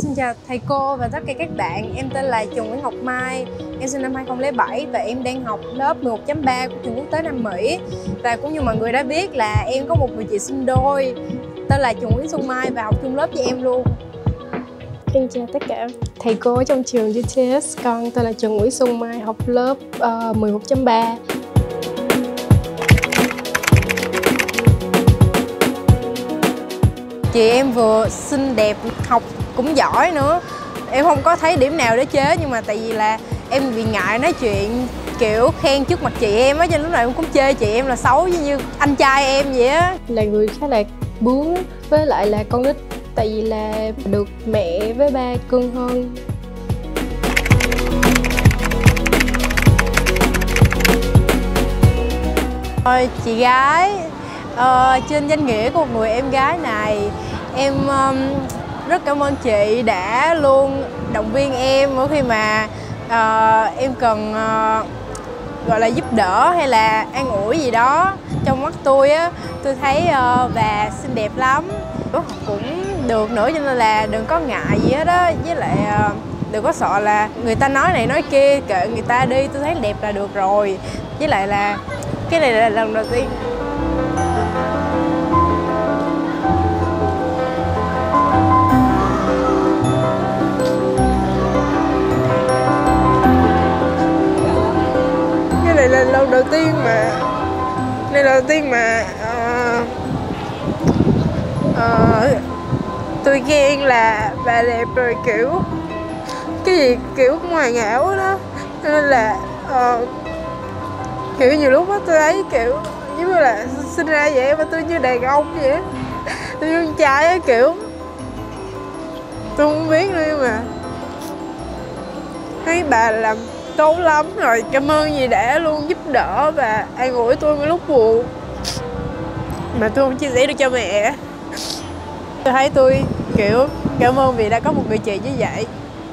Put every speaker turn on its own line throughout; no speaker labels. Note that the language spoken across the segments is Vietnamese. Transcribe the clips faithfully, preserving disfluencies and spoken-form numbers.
Xin chào thầy cô và tất cả các bạn. Em tên là Trần Nguyễn Ngọc Mai. Em sinh năm hai không không bảy và em đang học lớp mười một chấm ba của trường quốc tế Nam Mỹ. Và cũng như mọi người đã biết là em có một người chị sinh đôi tên là Trần Nguyễn Xuân Mai và học chung lớp với em luôn.
Xin chào tất cả thầy cô ở trong trường giê tê ét. Con tên là Trần Nguyễn Xuân Mai, học lớp uh, mười một chấm ba.
Chị em vừa xinh đẹp, học cũng giỏi nữa. Em không có thấy điểm nào để chế, nhưng mà tại vì là em bị ngại nói chuyện kiểu khen trước mặt chị em á, cho nên lúc nào em cũng chê chị em là xấu như anh trai em vậy á.
Là người khá là bướng, với lại là con nít, tại vì là được mẹ với ba cưng hơn.
Rồi, chị gái, uh, trên danh nghĩa của một người em gái này, em um, rất cảm ơn chị đã luôn động viên em mỗi khi mà uh, em cần uh, gọi là giúp đỡ hay là an ủi gì đó. Trong mắt tôi á, tôi thấy uh, bà xinh đẹp lắm, cũng được nữa, cho nên là đừng có ngại gì hết á. Với lại uh, đừng có sợ là người ta nói này nói kia, kệ người ta đi, tôi thấy đẹp là được rồi. Với lại là cái này là lần đầu tiên cái này là lần đầu tiên mà này là đầu tiên mà uh, uh, tôi ghen là bà đẹp rồi, kiểu cái gì kiểu ngoài ngảo đó, cho nên là uh, kiểu nhiều lúc á tôi thấy kiểu giống như là sinh ra vậy mà tôi như đàn ông vậy, tôi như con trai á, kiểu tôi không biết nữa, nhưng mà thấy bà làm tốt lắm rồi. Cảm ơn vì đã luôn giúp đỡ và an ủi tôi trong lúc buồn mà tôi không chia sẻ được cho mẹ. Tôi thấy tôi kiểu cảm ơn vì đã có một người chị như vậy.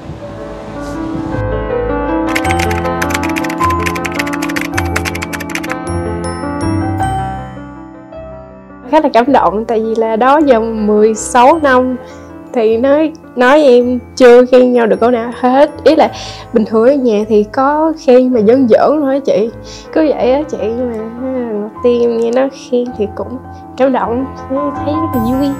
Khá là cảm động, tại vì là đó giờ mười sáu năm thì nói nói em chưa khen nhau được câu nào hết. Ý là bình thường ở nhà thì có khen mà giỡn giỡn thôi á chị, cứ vậy á chị. Nhưng mà lần đầu tiên em nghe nó khen thì cũng cảm động, thấy rất là vui.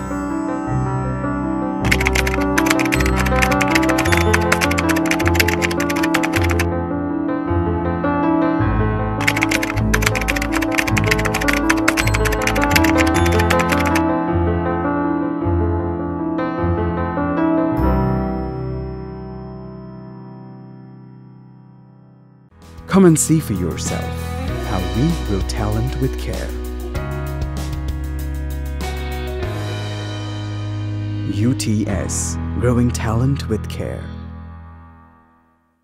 Come and see for yourself how we grow talent with care. U T S, growing talent with care.